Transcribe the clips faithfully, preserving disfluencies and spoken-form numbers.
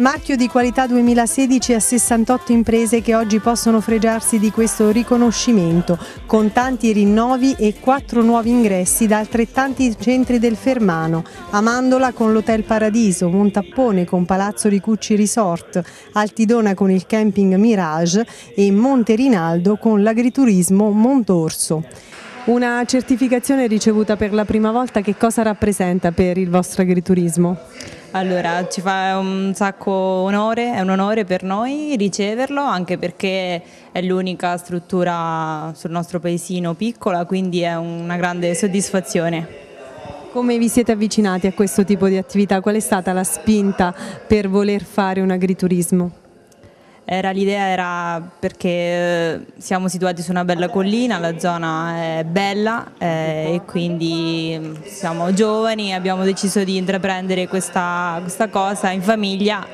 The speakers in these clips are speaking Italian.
Marchio di qualità duemilasedici a sessantotto imprese che oggi possono fregiarsi di questo riconoscimento, con tanti rinnovi e quattro nuovi ingressi da altrettanti centri del Fermano: Amandola con l'Hotel Paradiso, Montappone con Palazzo Ricucci Resort, Altidona con il camping Mirage e Monte Rinaldo con l'agriturismo Montorso. Una certificazione ricevuta per la prima volta, che cosa rappresenta per il vostro agriturismo? Allora, ci fa un sacco onore, è un onore per noi riceverlo, anche perché è l'unica struttura sul nostro paesino piccola, quindi è una grande soddisfazione. Come vi siete avvicinati a questo tipo di attività? Qual è stata la spinta per voler fare un agriturismo? Era, l'idea era perché siamo situati su una bella collina, la zona è bella eh, e quindi siamo giovani e abbiamo deciso di intraprendere questa, questa cosa in famiglia.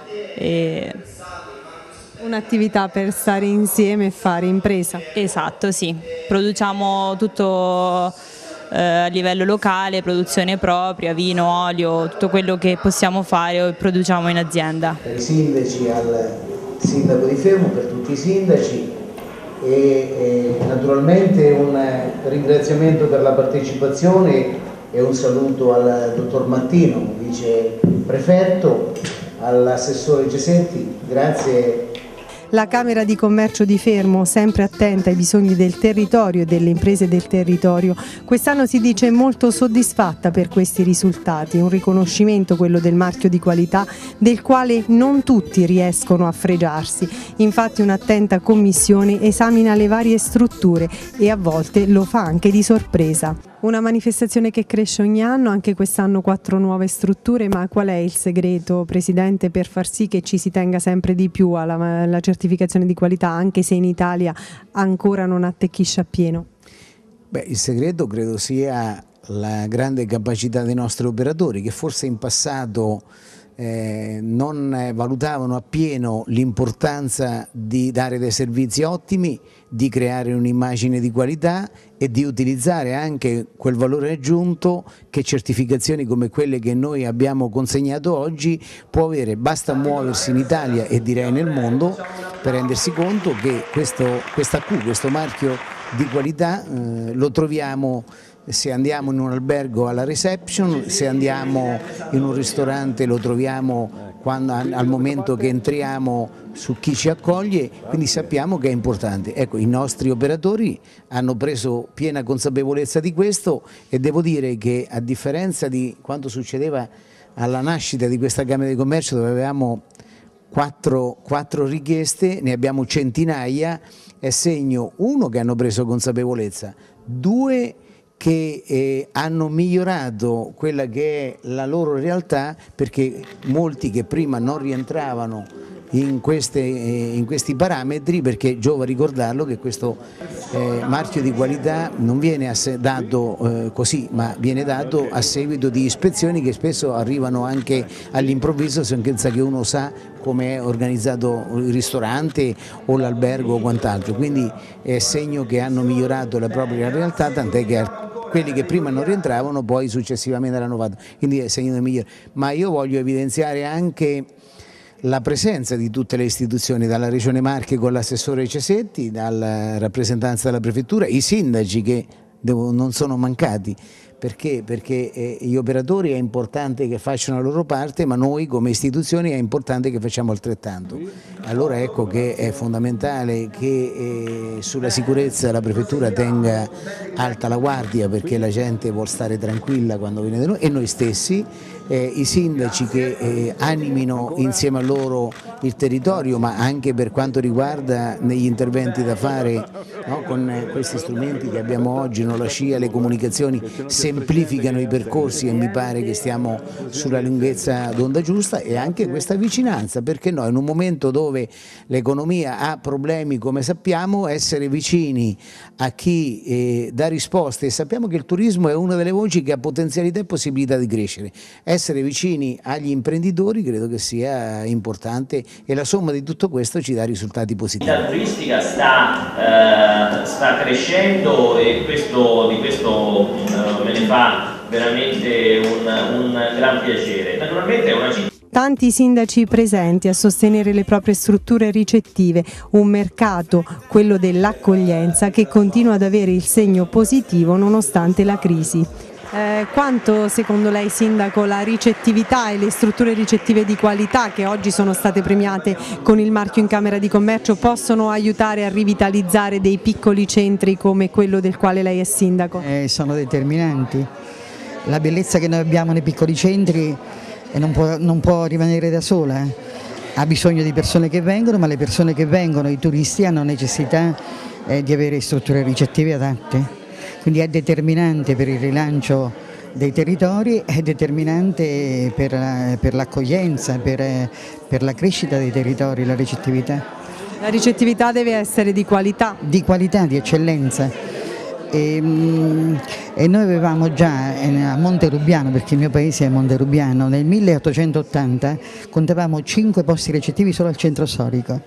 E... Un'attività per stare insieme e fare impresa. Esatto, sì. Produciamo tutto eh, a livello locale, produzione propria, vino, olio, tutto quello che possiamo fare produciamo in azienda. Per i sindaci al sindaco di Fermo, per tutti i sindaci e, e naturalmente un ringraziamento per la partecipazione e un saluto al dottor Mattino, vice prefetto, all'assessore Cesetti, grazie. La Camera di Commercio di Fermo, sempre attenta ai bisogni del territorio e delle imprese del territorio, quest'anno si dice molto soddisfatta per questi risultati, un riconoscimento, quello del marchio di qualità, del quale non tutti riescono a fregiarsi. Infatti un'attenta commissione esamina le varie strutture e a volte lo fa anche di sorpresa. Una manifestazione che cresce ogni anno, anche quest'anno quattro nuove strutture, ma qual è il segreto, Presidente, per far sì che ci si tenga sempre di più alla, alla certificazione di qualità, anche se in Italia ancora non attecchisce appieno? Beh, il segreto credo sia la grande capacità dei nostri operatori, che forse in passato eh, non valutavano appieno l'importanza di dare dei servizi ottimi, di creare un'immagine di qualità e di utilizzare anche quel valore aggiunto che certificazioni come quelle che noi abbiamo consegnato oggi può avere. Basta muoversi in Italia e direi nel mondo per rendersi conto che questo, questa Q, questo marchio di qualità eh, lo troviamo se andiamo in un albergo alla reception, se andiamo in un ristorante lo troviamo quando, al momento che entriamo, su chi ci accoglie, quindi sappiamo che è importante. Ecco, i nostri operatori hanno preso piena consapevolezza di questo e devo dire che, a differenza di quanto succedeva alla nascita di questa Camera di Commercio, dove avevamo quattro, quattro richieste, ne abbiamo centinaia, è segno, uno, che hanno preso consapevolezza, due, che eh, hanno migliorato quella che è la loro realtà, perché molti che prima non rientravano in, queste, eh, in questi parametri, perché giova ricordarlo che questo eh, marchio di qualità non viene dato eh, così, ma viene dato a seguito di ispezioni che spesso arrivano anche all'improvviso senza che uno sa come è organizzato il ristorante o l'albergo o quant'altro, quindi è segno che hanno migliorato la propria realtà, tant'è che quelli che prima non rientravano poi successivamente l'hanno fatto, quindi è segno del migliore. Ma io voglio evidenziare anche la presenza di tutte le istituzioni, dalla Regione Marche con l'assessore Cesetti, dalla rappresentanza della Prefettura, i sindaci che non sono mancati. Perché? Perché eh, gli operatori è importante che facciano la loro parte, ma noi come istituzioni è importante che facciamo altrettanto. Allora ecco che è fondamentale che eh, sulla sicurezza la Prefettura tenga alta la guardia, perché la gente vuole stare tranquilla quando viene da noi, e noi stessi, eh, i sindaci che eh, animino insieme a loro il territorio, ma anche per quanto riguarda negli interventi da fare, no, con eh, questi strumenti che abbiamo oggi, no, la scia, le comunicazioni, semplificano i percorsi e mi pare che stiamo sulla lunghezza d'onda giusta, e anche questa vicinanza, perché no, in un momento dove l'economia ha problemi, come sappiamo, essere vicini a chi eh, dà risposte, e sappiamo che il turismo è una delle voci che ha potenzialità e possibilità di crescere, essere vicini agli imprenditori credo che sia importante, e la somma di tutto questo ci dà risultati positivi. La turistica sta, eh, sta crescendo, e questo, di questo eh, me ne fa veramente un, un gran piacere. Naturalmente è una città tanti sindaci presenti a sostenere le proprie strutture ricettive, un mercato, quello dell'accoglienza, che continua ad avere il segno positivo nonostante la crisi. Eh, quanto secondo lei, Sindaco, la ricettività e le strutture ricettive di qualità che oggi sono state premiate con il marchio in Camera di Commercio possono aiutare a rivitalizzare dei piccoli centri come quello del quale lei è Sindaco? Eh, sono determinanti. La bellezza che noi abbiamo nei piccoli centri non può, non può rimanere da sola, eh. Ha bisogno di persone che vengono, ma le persone che vengono, i turisti, hanno necessità eh, di avere strutture ricettive adatte. Quindi è determinante per il rilancio dei territori, è determinante per, per l'accoglienza, per, per la crescita dei territori, la ricettività. La ricettività deve essere di qualità? Di qualità, di eccellenza. E, e noi avevamo già a Monterubiano, perché il mio paese è Monterubiano, nel milleottocentottanta contavamo cinque posti ricettivi solo al centro storico.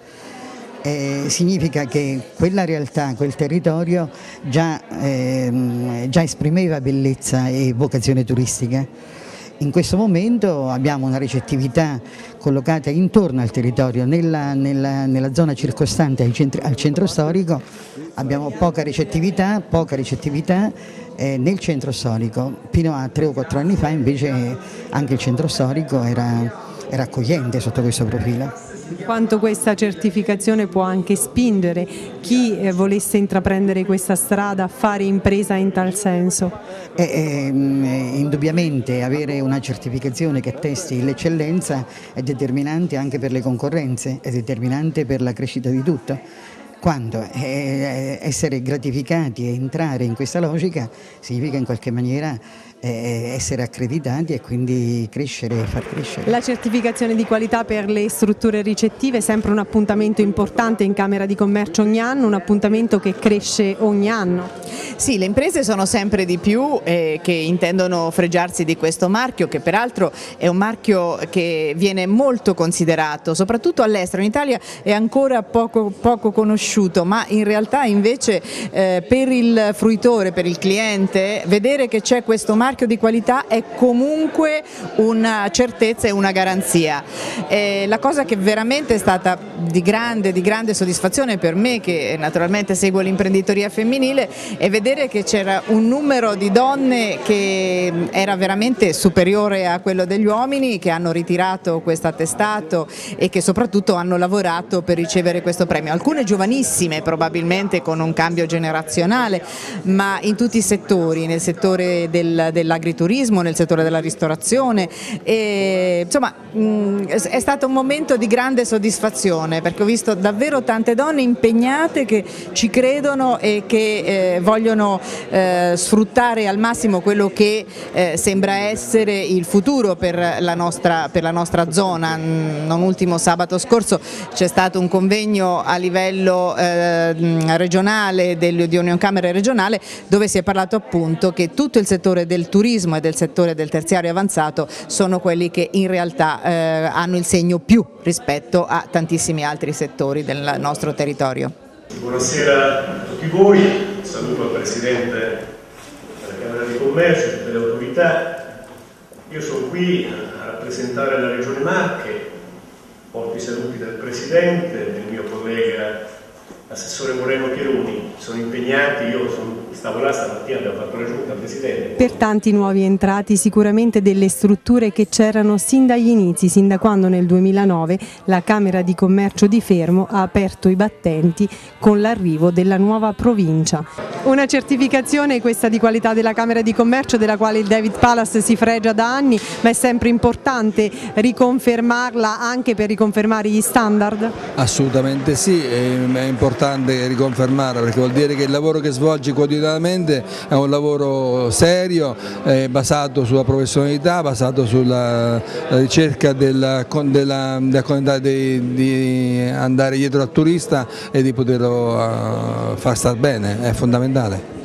Eh, significa che quella realtà, quel territorio già, eh, già esprimeva bellezza e vocazione turistica. In questo momento abbiamo una ricettività collocata intorno al territorio, nella, nella, nella zona circostante al centro, al centro storico abbiamo poca ricettività, poca ricettività eh, nel centro storico. Fino a tre o quattro anni fa invece anche il centro storico era, era accogliente sotto questo profilo. Quanto questa certificazione può anche spingere chi eh, volesse intraprendere questa strada a fare impresa in tal senso? Eh, eh, indubbiamente avere una certificazione che attesti l'eccellenza è determinante anche per le concorrenze, è determinante per la crescita di tutto. Quando eh, essere gratificati e entrare in questa logica significa in qualche maniera eh, essere accreditati e quindi crescere e far crescere. La certificazione di qualità per le strutture ricettive è sempre un appuntamento importante in Camera di Commercio ogni anno, un appuntamento che cresce ogni anno. Sì, le imprese sono sempre di più eh, che intendono fregiarsi di questo marchio, che peraltro è un marchio che viene molto considerato, soprattutto all'estero. In Italia è ancora poco, poco conosciuto, ma in realtà invece eh, per il fruitore, per il cliente, vedere che c'è questo marchio di qualità è comunque una certezza e una garanzia. Eh, la cosa che veramente è stata di grande, di grande soddisfazione per me, che naturalmente seguo l'imprenditoria femminile, è vedere che c'era un numero di donne che era veramente superiore a quello degli uomini, che hanno ritirato questo attestato e che soprattutto hanno lavorato per ricevere questo premio. Alcune giovanissime, probabilmente con un cambio generazionale, ma in tutti i settori, nel settore del, dell'agriturismo, nel settore della ristorazione. E, insomma, mh, è stato un momento di grande soddisfazione, perché ho visto davvero tante donne impegnate che ci credono e che eh, vogliono eh, sfruttare al massimo quello che eh, sembra essere il futuro per la nostra, per la nostra zona. Non ultimo, sabato scorso c'è stato un convegno a livello eh, regionale, del, di Unioncamere regionale, dove si è parlato appunto che tutto il settore del turismo e del settore del terziario avanzato sono quelli che in realtà eh, hanno il segno più rispetto a tantissimi altri settori del nostro territorio. Buonasera a tutti voi, saluto al Presidente della Camera di Commercio e tutte le autorità. Io sono qui a rappresentare la Regione Marche, porto i saluti del Presidente, del mio collega Assessore Moreno Pieroni. Sono impegnati, io sono, stavo là stamattina, abbiamo fatto la giunta, Presidente. Per tanti nuovi entrati, sicuramente delle strutture che c'erano sin dagli inizi, sin da quando nel duemilanove la Camera di Commercio di Fermo ha aperto i battenti con l'arrivo della nuova provincia. Una certificazione, questa di qualità della Camera di Commercio, della quale il David Palace si fregia da anni, ma è sempre importante riconfermarla anche per riconfermare gli standard? Assolutamente sì, è importante riconfermarla, perché vuol dire che il lavoro che svolgi quotidianamente è un lavoro serio, eh, basato sulla professionalità, basato sulla ricerca della, della, della, di, di andare dietro al turista e di poterlo uh, far star bene, è fondamentale.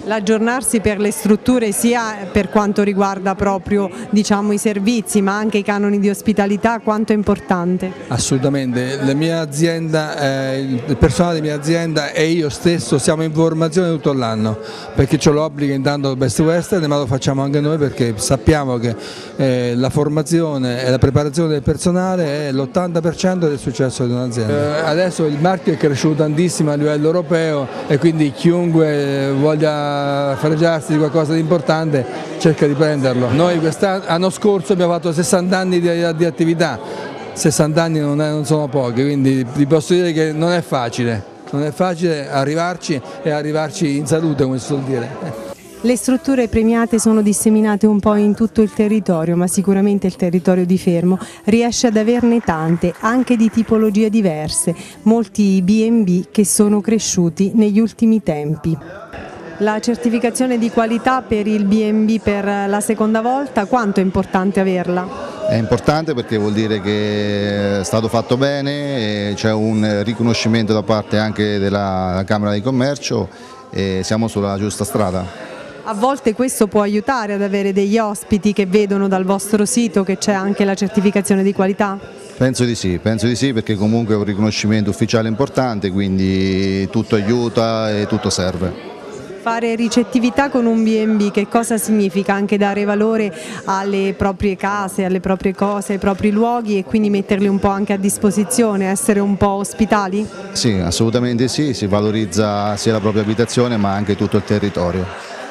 L'aggiornarsi per le strutture sia per quanto riguarda proprio, diciamo, i servizi ma anche i canoni di ospitalità, quanto è importante? Assolutamente, la mia azienda, eh, il personale della mia azienda e io stesso siamo in formazione tutto l'anno, perché ce l'obbliga intanto Best Western, ma lo facciamo anche noi perché sappiamo che eh, la formazione e la preparazione del personale è l'ottanta per cento del successo di un'azienda. Eh, adesso il marchio è cresciuto tantissimo a livello europeo e quindi chiunque voglia fregiarsi di qualcosa di importante cerca di prenderlo. Noi l'anno scorso abbiamo fatto sessanta anni di, di attività, sessanta anni non, è, non sono pochi, quindi vi posso dire che non è facile, non è facile arrivarci e arrivarci in salute, come si suol dire. Le strutture premiate sono disseminate un po' in tutto il territorio, ma sicuramente il territorio di Fermo riesce ad averne tante, anche di tipologie diverse, molti B and B che sono cresciuti negli ultimi tempi. La certificazione di qualità per il B and B per la seconda volta, quanto è importante averla? È importante perché vuol dire che è stato fatto bene, c'è un riconoscimento da parte anche della Camera di Commercio e siamo sulla giusta strada. A volte questo può aiutare ad avere degli ospiti che vedono dal vostro sito che c'è anche la certificazione di qualità? Penso di sì, penso di sì perché comunque è un riconoscimento ufficiale importante, quindi tutto aiuta e tutto serve. Fare ricettività con un B and B che cosa significa? Anche dare valore alle proprie case, alle proprie cose, ai propri luoghi e quindi metterli un po' anche a disposizione, essere un po' ospitali? Sì, assolutamente sì, si valorizza sia la propria abitazione ma anche tutto il territorio.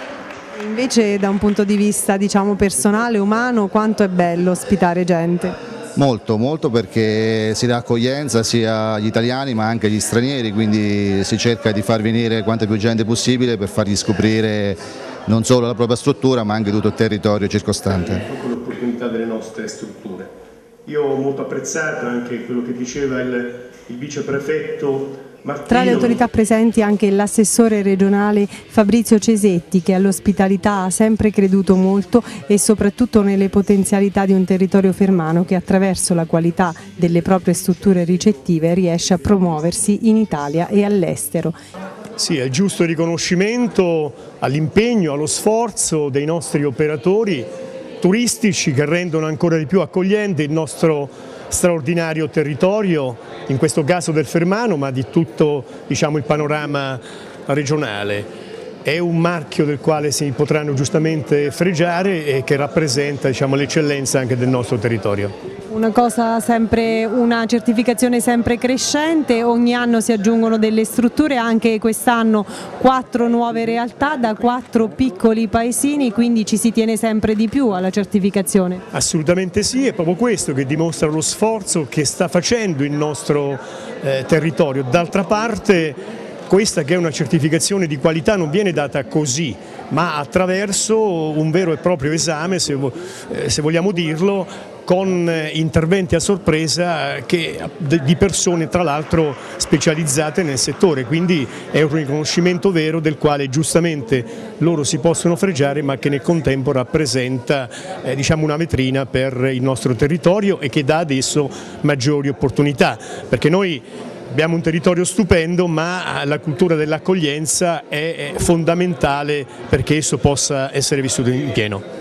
Invece da un punto di vista, diciamo, personale, umano, quanto è bello ospitare gente? Molto, molto perché si dà accoglienza sia agli italiani ma anche agli stranieri, quindi si cerca di far venire quanta più gente possibile per fargli scoprire non solo la propria struttura ma anche tutto il territorio circostante. Con l'opportunità delle nostre strutture. Io ho molto apprezzato anche quello che diceva il, il viceprefetto Martino. Tra le autorità presenti anche l'assessore regionale Fabrizio Cesetti, che all'ospitalità ha sempre creduto molto e soprattutto nelle potenzialità di un territorio fermano che attraverso la qualità delle proprie strutture ricettive riesce a promuoversi in Italia e all'estero. Sì, è il giusto riconoscimento all'impegno, allo sforzo dei nostri operatori turistici che rendono ancora di più accogliente il nostro straordinario territorio, in questo caso del Fermano, ma di tutto, diciamo, il panorama regionale. È un marchio del quale si potranno giustamente fregiare e che rappresenta, diciamo, l'eccellenza anche del nostro territorio. Una cosa sempre, una certificazione sempre crescente, ogni anno si aggiungono delle strutture, anche quest'anno quattro nuove realtà da quattro piccoli paesini, quindi ci si tiene sempre di più alla certificazione. Assolutamente sì, è proprio questo che dimostra lo sforzo che sta facendo il nostro eh, territorio. D'altra parte questa, che è una certificazione di qualità, non viene data così, ma attraverso un vero e proprio esame, se, eh, se vogliamo dirlo, con interventi a sorpresa che, di persone tra l'altro specializzate nel settore, quindi è un riconoscimento vero del quale giustamente loro si possono fregiare, ma che nel contempo rappresenta eh, diciamo una vetrina per il nostro territorio e che dà adesso maggiori opportunità, perché noi abbiamo un territorio stupendo, ma la cultura dell'accoglienza è fondamentale perché esso possa essere vissuto in pieno.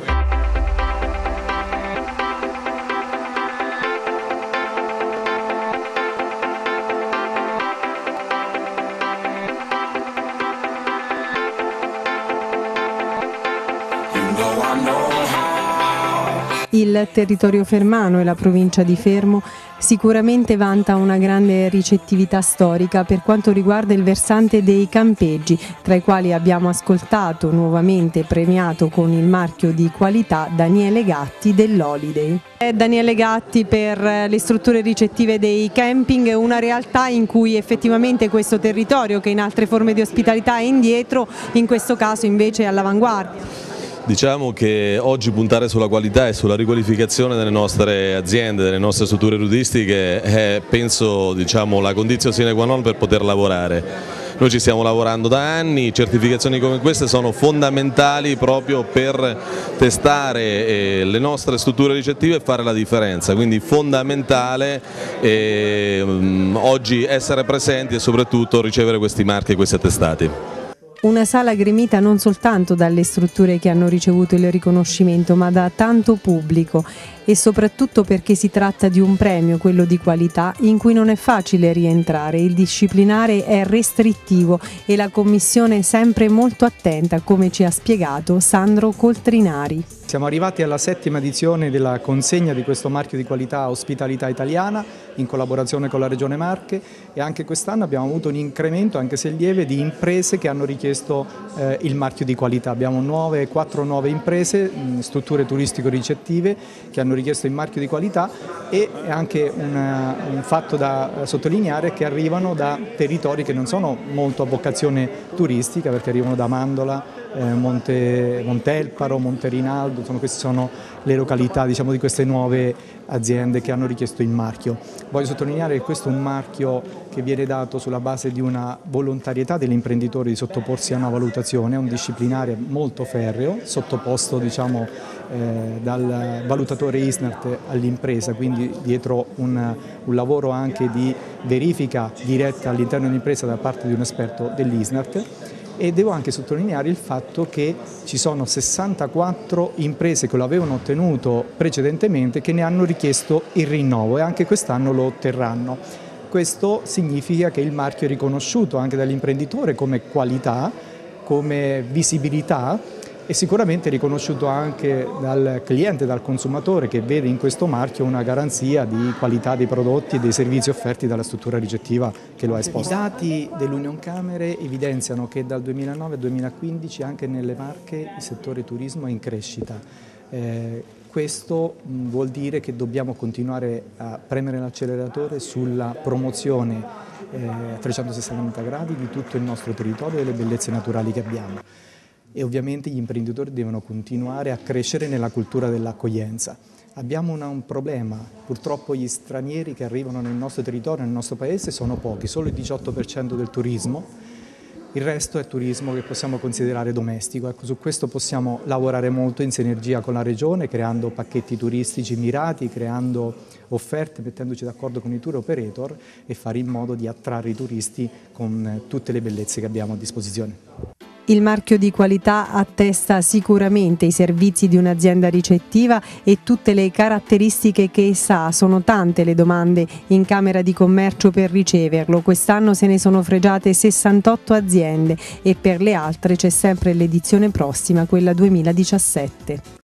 Il territorio fermano e la provincia di Fermo sicuramente vanta una grande ricettività storica per quanto riguarda il versante dei campeggi, tra i quali abbiamo ascoltato nuovamente premiato con il marchio di qualità Daniele Gatti dell'Holiday. Daniele Gatti per le strutture ricettive dei camping, una realtà in cui effettivamente questo territorio, che in altre forme di ospitalità è indietro, in questo caso invece è all'avanguardia. Diciamo che oggi puntare sulla qualità e sulla riqualificazione delle nostre aziende, delle nostre strutture turistiche è, penso, diciamo, la condizione sine qua non per poter lavorare. Noi ci stiamo lavorando da anni, certificazioni come queste sono fondamentali proprio per testare eh, le nostre strutture ricettive e fare la differenza, quindi fondamentale eh, oggi essere presenti e soprattutto ricevere questi marchi e questi attestati. Una sala gremita non soltanto dalle strutture che hanno ricevuto il riconoscimento, ma da tanto pubblico, e soprattutto perché si tratta di un premio, quello di qualità, in cui non è facile rientrare. Il disciplinare è restrittivo e la commissione è sempre molto attenta, come ci ha spiegato Sandro Coltrinari. Siamo arrivati alla settima edizione della consegna di questo marchio di qualità Ospitalità Italiana in collaborazione con la Regione Marche, e anche quest'anno abbiamo avuto un incremento, anche se lieve, di imprese che hanno richiesto eh, il marchio di qualità. Abbiamo nuove, quattro nuove imprese, mh, strutture turistico-ricettive che hanno richiesto il marchio di qualità, e anche una, un fatto da sottolineare che arrivano da territori che non sono molto a vocazione turistica, perché arrivano da Mandola, eh, Monte, Montelparo, Monte Rinaldo. Insomma, queste sono le località, diciamo, di queste nuove aziende che hanno richiesto il marchio. Voglio sottolineare che questo è un marchio che viene dato sulla base di una volontarietà dell'imprenditore di sottoporsi a una valutazione, a un disciplinare molto ferreo, sottoposto, diciamo, eh, dal valutatore ISNART all'impresa, quindi dietro un, un lavoro anche di verifica diretta all'interno dell'impresa da parte di un esperto dell'ISNART. E devo anche sottolineare il fatto che ci sono sessantaquattro imprese che lo avevano ottenuto precedentemente che ne hanno richiesto il rinnovo, e anche quest'anno lo otterranno. Questo significa che il marchio è riconosciuto anche dall'imprenditore come qualità, come visibilità, e sicuramente riconosciuto anche dal cliente, dal consumatore, che vede in questo marchio una garanzia di qualità dei prodotti e dei servizi offerti dalla struttura ricettiva che lo ha esposto. I dati dell'Unioncamere evidenziano che dal duemilanove al duemilaquindici anche nelle Marche il settore turismo è in crescita. Eh, questo mh, vuol dire che dobbiamo continuare a premere l'acceleratore sulla promozione eh, a trecentosessanta gradi di tutto il nostro territorio e delle bellezze naturali che abbiamo. E ovviamente gli imprenditori devono continuare a crescere nella cultura dell'accoglienza. Abbiamo una, un problema, purtroppo gli stranieri che arrivano nel nostro territorio, nel nostro paese, sono pochi, solo il diciotto per cento del turismo, il resto è turismo che possiamo considerare domestico. Ecco, su questo possiamo lavorare molto in sinergia con la Regione, creando pacchetti turistici mirati, creando offerte, mettendoci d'accordo con i tour operator, e fare in modo di attrarre i turisti con tutte le bellezze che abbiamo a disposizione. Il marchio di qualità attesta sicuramente i servizi di un'azienda ricettiva e tutte le caratteristiche che essa ha. Sono tante le domande in Camera di Commercio per riceverlo. Quest'anno se ne sono fregiate sessantotto aziende, e per le altre c'è sempre l'edizione prossima, quella duemiladiciassette.